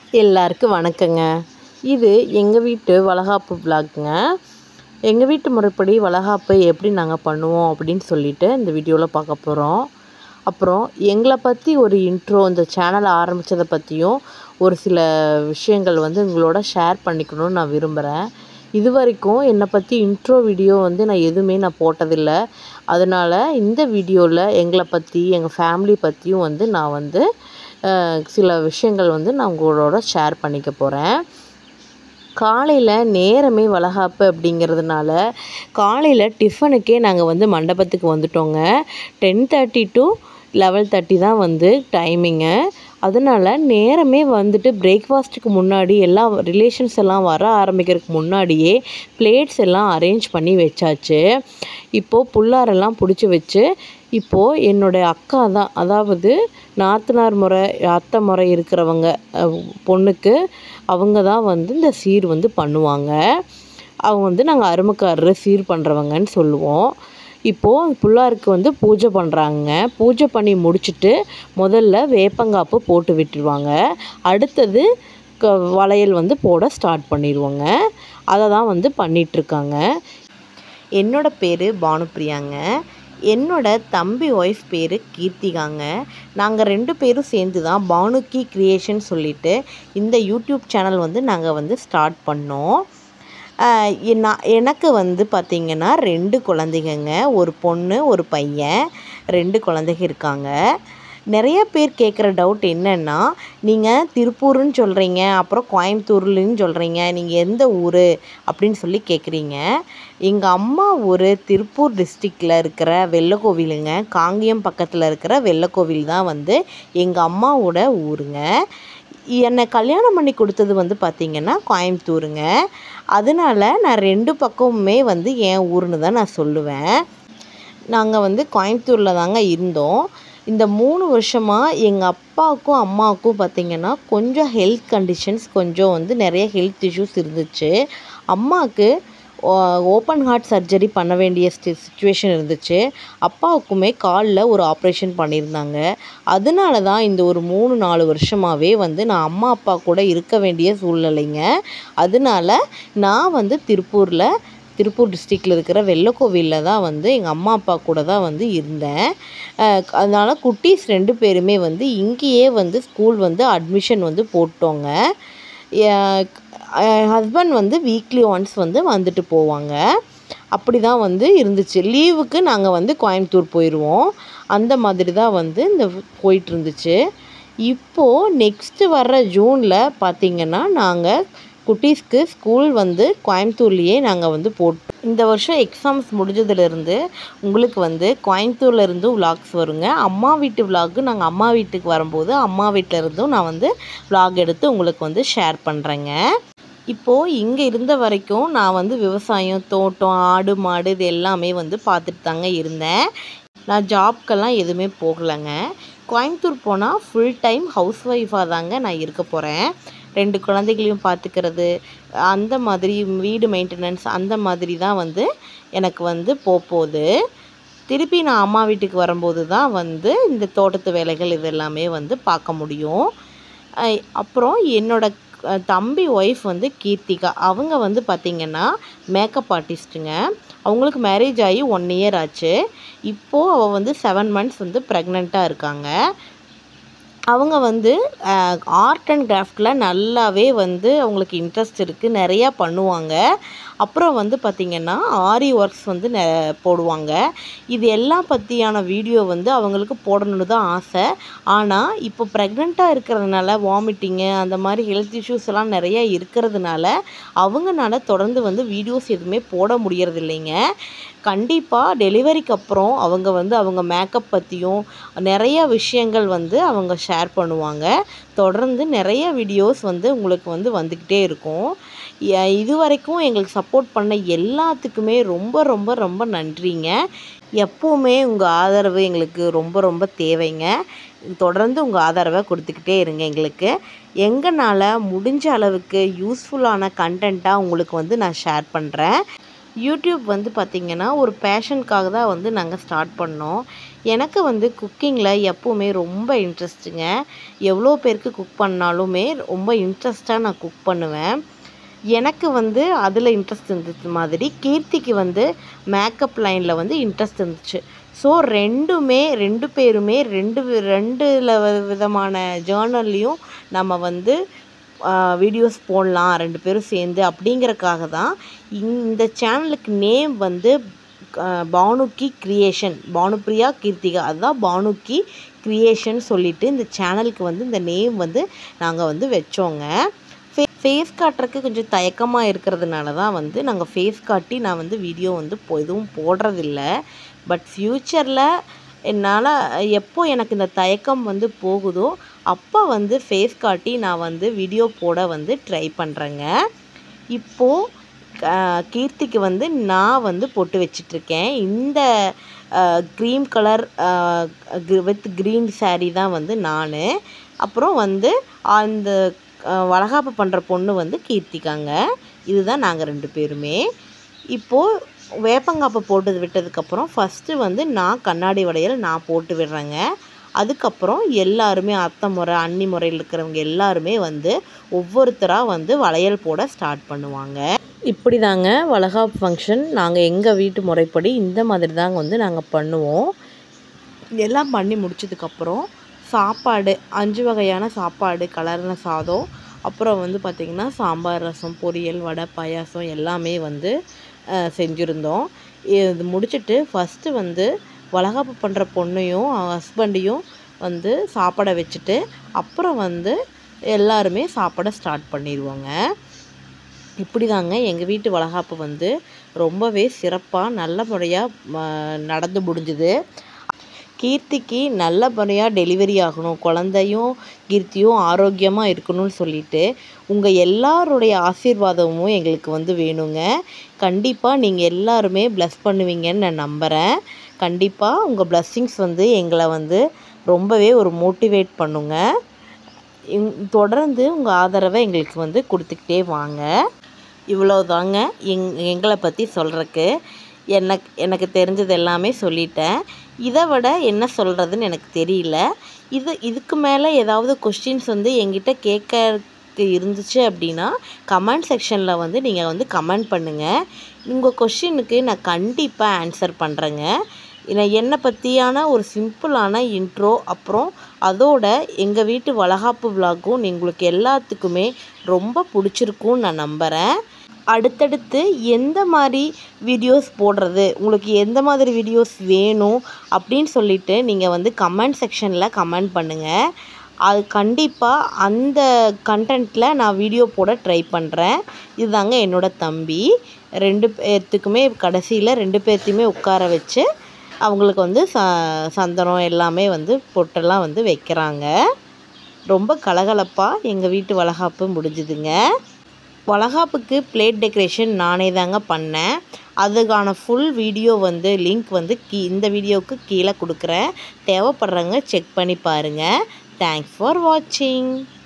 எல்லாருக்கும் வணக்கங்க. இது எங்கள் வீட்டு வளகாப்பு விலாக்குங்க. எங்கள் வீட்டு முறைப்படி வளகாப்பு எப்படி நாங்கள் பண்ணுவோம் அப்படின்னு சொல்லிட்டு இந்த வீடியோவில் பார்க்க போகிறோம். அப்புறம் எங்களை பற்றி ஒரு இன்ட்ரோ, இந்த சேனலை ஆரம்பித்ததை பற்றியும் ஒரு சில விஷயங்கள் உங்களோட ஷேர் பண்ணிக்கணும்னு நான் விரும்புகிறேன். இது வரைக்கும் என்னை பற்றி இன்ட்ரோ வீடியோ நான் எதுவுமே போட்டதில்லை. அதனால் இந்த வீடியோவில் எங்களை பற்றி, எங்கள் ஃபேமிலி பற்றியும் நான் சில விஷயங்கள் நான் உங்களோட ஷேர் பண்ணிக்க போகிறேன். காலையில் நேரமே வளகாப்பு அப்படிங்கிறதுனால காலையில் டிஃபனுக்கே நாங்கள் மண்டபத்துக்கு வந்துட்டோங்க. 10:30 to 11:30 தான் டைமிங்கு. அதனால் நேரமே பிரேக்ஃபாஸ்ட்டுக்கு முன்னாடி எல்லா ரிலேஷன்ஸ் எல்லாம் வர ஆரம்பிக்கிறதுக்கு முன்னாடியே பிளேட்ஸ் எல்லாம் அரேஞ்ச் பண்ணி வச்சாச்சு. இப்போது புல்லாரெல்லாம் பிடிச்சி வச்சு இப்போது என்னுடைய அக்கா தான், அதாவது நாத்தனார் முறை, அத்தை முறை இருக்கிறவங்க பொண்ணுக்கு அவங்க தான் இந்த சீர் பண்ணுவாங்க. அவங்க நாங்கள் அருமைக்காரரு சீர் பண்ணுறவங்கன்னு சொல்லுவோம். இப்போது புல்லாருக்கு பூஜை பண்ணுறாங்க. பூஜை பண்ணி முடிச்சுட்டு முதல்ல வேப்பங்காப்பு போட்டு விட்டுருவாங்க. அடுத்தது வளையல் போட ஸ்டார்ட் பண்ணிடுவோங்க. அதை தான் பண்ணிகிட்ருக்காங்க. என்னோட பேர் பானுப்பிரியாங்க. என்னோட தம்பி ஒய்ஃப் பேர் கீர்த்திகாங்க. நாங்கள் 2 பேரும் சேர்ந்து தான் பானுக்கி கிரியேஷன் சொல்லிட்டு இந்த யூடியூப் சேனல் நாங்கள் ஸ்டார்ட் பண்ணோம். எனக்கு பார்த்திங்கன்னா 2 குழந்தைங்க, ஒரு பொண்ணு ஒரு பையன், 2 குழந்தைங்க இருக்காங்க. நிறைய பேர் கேட்குற டவுட் என்னென்னா, நீங்கள் திருப்பூர்னு சொல்கிறீங்க, அப்புறம் கோயம்புத்தூர்லன்னு சொல்கிறீங்க, நீங்கள் எந்த ஊர் அப்படின்னு சொல்லி கேட்குறீங்க. எங்கள் அம்மா ஊர் திருப்பூர் டிஸ்ட்ரிக்டில் இருக்கிற வெள்ளக்கோவிலுங்க. காங்கேயம் பக்கத்தில் இருக்கிற வெள்ளக்கோவில் தான் எங்கள் அம்மாவோட ஊருங்க. என்னை கல்யாணம் பண்ணி கொடுத்தது பார்த்திங்கன்னா கோயம்புத்தூருங்க. அதனால நான் 2 பக்கமுமே என் ஊருன்னு தான் நான் சொல்லுவேன். நாங்கள் கோயம்புத்தூரில் தாங்க இருந்தோம். இந்த 3 வருஷமாக எங்கள் அப்பாவுக்கும் அம்மாவுக்கும் பார்த்திங்கன்னா கொஞ்சம் ஹெல்த் கண்டிஷன்ஸ், கொஞ்சம் நிறைய ஹெல்த் இஷ்யூஸ் இருந்துச்சு. அம்மாவுக்கு ஓப்பன் ஹார்ட் சர்ஜரி பண்ண வேண்டிய சிச்சுவேஷன் இருந்துச்சு. அப்பாவுக்குமே காலில் ஒரு ஆப்ரேஷன் பண்ணியிருந்தாங்க. அதனால தான் இந்த ஒரு 3-4 வருஷமாகவே நான் அம்மா அப்பா கூட இருக்க வேண்டிய சூழ்நிலைங்க. அதனால நான் திருப்பூர் டிஸ்ட்ரிக்டில் இருக்கிற வெள்ளக்கோவிலில் தான் எங்கள் அம்மா அப்பா கூட தான் இருந்தேன். அதனால் குட்டீஸ் 2 பேருமே இங்கேயே ஸ்கூல் அட்மிஷன் போட்டோங்க. ஹஸ்பண்ட் வீக்லி ஒன்ஸ் வந்துட்டு போவாங்க. அப்படி தான் இருந்துச்சு. லீவுக்கு நாங்கள் கோயம்புத்தூர் போயிடுவோம். அந்த மாதிரி தான் இந்த போயிட்டு இருந்துச்சு. இப்போது நெக்ஸ்ட்டு வர்ற ஜூனில் பார்த்திங்கன்னா நாங்கள் குட்டீஸ்க்கு ஸ்கூல் கோயம்புத்தூர்லேயே நாங்கள் போட்டோம். இந்த வருஷம் எக்ஸாம்ஸ் முடிஞ்சதுலேருந்து உங்களுக்கு கோயம்புத்தூர்லேருந்து விலாக்ஸ் வருங்க. அம்மா வீட்டு விலாகு நாங்கள் அம்மா வீட்டுக்கு வரும்போது அம்மா வீட்டிலருந்தும் நான் விலாக் எடுத்து உங்களுக்கு ஷேர் பண்ணுறேங்க. இப்போது இங்கே இருந்த வரைக்கும் நான் விவசாயம், தோட்டம், ஆடு மாடு இது எல்லாமே பார்த்துட்டு தாங்க இருந்தேன். நான் ஜாப்க்கெல்லாம் எதுவுமே போகலைங்க. கோயம்புத்தூர் போனால் ஃபுல் டைம் ஹவுஸ் ஒய்ஃபாக தாங்க நான் இருக்க போகிறேன். 2 குழந்தைகளையும் பார்த்துக்கிறது, அந்த மாதிரி வீடு மெயின்டெனன்ஸ், அந்த மாதிரி தான் எனக்கு போகுது. திருப்பி நான் அம்மா வீட்டுக்கு வரும்போது தான் இந்த தோட்டத்து வேலைகள் இது எல்லாமே பார்க்க முடியும். அப்புறம் என்னோட தம்பி ஒய்ஃப் கீர்த்திகா, அவங்க பார்த்திங்கன்னா மேக்கப் ஆர்டிஸ்ட்டுங்க. அவங்களுக்கு மேரேஜ் ஆகி 1 இயர் ஆச்சு. இப்போது அவள் 7 months ப்ரெக்னெண்ட்டாக இருக்காங்க. அவங்க ஆர்ட் அண்ட் கிராஃப்டில் நல்லாவே அவங்களுக்கு இன்ட்ரெஸ்ட் இருக்குது, நிறையா பண்ணுவாங்க. அப்புறம் பார்த்திங்கன்னா ஆரி ஒர்க்ஸ் போடுவாங்க. இது எல்லாம் பற்றியான வீடியோ அவங்களுக்கு போடணுன்னு தான் ஆசை. ஆனால் இப்போ ப்ரெக்னெண்ட்டாக இருக்கிறதுனால வாமிட்டிங்கு அந்த மாதிரி ஹெல்த் இஷ்யூஸ் எல்லாம் நிறையா இருக்கிறதுனால அவங்கனால தொடர்ந்து வீடியோஸ் எதுவுமே போட முடியறதில்லைங்க. கண்டிப்பாக டெலிவரிக்கு அப்புறம் அவங்க அவங்க மேக்கப் பற்றியும் நிறைய விஷயங்கள் அவங்க ஷேர் பண்ணுவாங்க. தொடர்ந்து நிறைய வீடியோஸ் உங்களுக்கு வந்துக்கிட்டே இருக்கும். இது வரைக்கும் எங்களுக்கு சப்போர்ட் பண்ண எல்லாத்துக்குமே ரொம்ப ரொம்ப ரொம்ப நன்றிங்க. எப்போவுமே உங்கள் ஆதரவு எங்களுக்கு ரொம்ப ரொம்ப தேவைங்க. தொடர்ந்து உங்கள் ஆதரவை கொடுத்துக்கிட்டே இருங்க. எங்களுக்கு எங்களால் முடிஞ்ச அளவுக்கு யூஸ்ஃபுல்லான கண்டென்ட்டாக உங்களுக்கு நான் ஷேர் பண்ணுறேன். யூடியூப் வந்து பார்த்திங்கன்னா ஒரு பேஷனுக்காக தான் வந்து நாங்கள் ஸ்டார்ட் பண்ணோம். எனக்கு வந்து குக்கிங்கில் எப்போவுமே ரொம்ப இன்ட்ரெஸ்ட்டுங்க. எவ்வளோ பேருக்கு குக் பண்ணாலுமே ரொம்ப இன்ட்ரெஸ்ட்டாக நான் குக் பண்ணுவேன். எனக்கு வந்து அதில் இன்ட்ரெஸ்ட் இருந்துச்சு மாதிரி கீர்த்திக்கு வந்து மேக்கப் லைனில் வந்து இன்ட்ரெஸ்ட் இருந்துச்சு. ஸோ ரெண்டு பேருமே ரெண்டு விதமான ஜேர்னல்லையும் நம்ம வந்து வீடியோஸ் போடலாம் 2 பேரும் சேர்ந்து அப்படிங்கிறக்காக தான் இந்த சேனலுக்கு நேம் வந்து பானுக்கி கிரியேஷன், பானுப்ரியா கீர்த்திகா, அதுதான் பானுக்கி கிரியேஷன் சொல்லிட்டு இந்த சேனலுக்கு வந்து இந்த நேம் வந்து நாங்கள் வந்து வச்சோங்க. ஃபேஸ் காட்டுறதுக்கு கொஞ்சம் தயக்கமாக இருக்கிறதுனால தான் வந்து நாங்கள் ஃபேஸ் காட்டி நான் வந்து வீடியோ வந்து எதுவும் போடுறதில்ல. பட் ஃப்யூச்சரில் என்னால் எப்போ எனக்கு இந்த தயக்கம் வந்து போகுதோ அப்போ வந்து ஃபேஸ் காட்டி நான் வந்து வீடியோ போட வந்து ட்ரை பண்ணுறேங்க. இப்போது கீர்த்திக்கு வந்து நான் வந்து பொட்டு வச்சிட்ருக்கேன். இந்த cream colour with green sari தான் வந்து நான். அப்புறம் வந்து அந்த வளகாப்பு பண்ணுற பொண்ணு வந்து கீர்த்திக்காங்க. இதுதான் நாங்கள் 2 பேருமே. இப்போது வேப்பங்காப்பை போட்டு விட்டதுக்கப்புறம் ஃபஸ்ட்டு வந்து நான் கண்ணாடி வளையல் நான் போட்டு விடுறேங்க. அதுக்கப்புறம் எல்லாருமே அத்தை முறை அண்ணி முறையில் இருக்கிறவங்க எல்லாருமே வந்து ஒவ்வொருத்தராக வந்து வளையல் போட ஸ்டார்ட் பண்ணுவாங்க. இப்படி தாங்க வளகாப்பு ஃபங்க்ஷன் நாங்கள் எங்கள் வீட்டு முறைப்படி இந்த மாதிரி தாங்க வந்து நாங்கள் பண்ணுவோம். எல்லாம் பண்ணி முடிச்சதுக்கப்புறம் சாப்பாடு 5 வகையான சாப்பாடு, கலர்ன சாதம், அப்புறம் வந்து பார்த்திங்கன்னா சாம்பார், ரசம், பொரியல், வடை, பாயாசம் எல்லாமே வந்து செஞ்சுருந்தோம். இது முடிச்சுட்டு ஃபஸ்ட்டு வந்து வளகாப்பு பண்ணுற பொண்ணையும் ஹஸ்பண்டையும் வந்து சாப்பாடை வச்சுட்டு அப்புறம் வந்து எல்லாருமே சாப்பாடை ஸ்டார்ட் பண்ணிடுவோங்க. இப்படி தாங்க எங்கள் வீட்டு வளகாப்பு வந்து ரொம்பவே சிறப்பாக நல்லபடியாக நடந்து முடிஞ்சுது. கீர்த்திக்கு நல்லபடியாக டெலிவரி ஆகணும், குழந்தையும் கீர்த்தியும் ஆரோக்கியமாக இருக்கணும்னு சொல்லிட்டு உங்கள் எல்லாருடைய ஆசீர்வாதமும் எங்களுக்கு வந்து வேணுங்க. கண்டிப்பாக நீங்கள் எல்லாருமே ப்ளஸ் பண்ணுவீங்கன்னு நான் நம்புகிறேன். கண்டிப்பாக உங்கள் ப்ளஸ்ஸிங்ஸ் வந்து எங்களை வந்து ரொம்பவே ஒரு மோட்டிவேட் பண்ணுங்க. தொடர்ந்து உங்கள் ஆதரவை எங்களுக்கு வந்து கொடுத்துக்கிட்டே வாங்க. இவ்வளோதாங்க எங்களை பற்றி சொல்கிறக்கு. எனக்கு தெரிஞ்சது எல்லாமே சொல்லிட்டேன். இதை விட என்ன சொல்கிறதுன்னு எனக்கு தெரியல. இதுக்கு மேலே ஏதாவது கொஸ்டின்ஸ் வந்து என்கிட்ட கேட்க இருந்துச்சு அப்படின்னா கமெண்ட் செக்ஷனில் வந்து நீங்கள் வந்து கமெண்ட் பண்ணுங்கள். உங்கள் கொஸ்டினுக்கு நான் கண்டிப்பாக ஆன்சர் பண்ணுறேங்க. என்னை பற்றியான ஒரு சிம்பிளான இன்ட்ரோ, அப்புறம் அதோட எங்கள் வீட்டு வளகாப்பு விலாகும் உங்களுக்கு எல்லாத்துக்குமே ரொம்ப பிடிச்சிருக்குன்னு நான் நம்புகிறேன். அடுத்தடுத்து எந்த மாதிரி வீடியோஸ் போடுறது, உங்களுக்கு எந்த மாதிரி வீடியோஸ் வேணும் அப்படின்னு சொல்லிட்டு நீங்கள் வந்து கமெண்ட் செக்ஷனில் கமெண்ட் பண்ணுங்கள். அது கண்டிப்பாக அந்த கண்டென்ட்டில் நான் வீடியோ போட ட்ரை பண்ணுறேன். இதுதாங்க என்னோடய தம்பி. 2 பேர்த்துக்குமே கடைசியில் 2 பேர்த்தையுமே உட்கார வச்சு அவங்களுக்கு வந்து சந்தனம் எல்லாமே வந்து பொட்டெல்லாம் வந்து வைக்கிறாங்க. ரொம்ப கலகலப்பாக எங்கள் வீட்டு வளகாப்பு முடிஞ்சுதுங்க. வளகாப்புக்கு பிளேட் டெக்கரேஷன் நானே தாங்க பண்ணேன். அதுக்கான ஃபுல் வீடியோ வந்து லிங்க் வந்து இந்த வீடியோவுக்கு கீழே கொடுக்குறேன். தேவைப்படுறவங்க செக் பண்ணி பாருங்கள். தேங்க்ஸ் ஃபார் வாட்சிங்.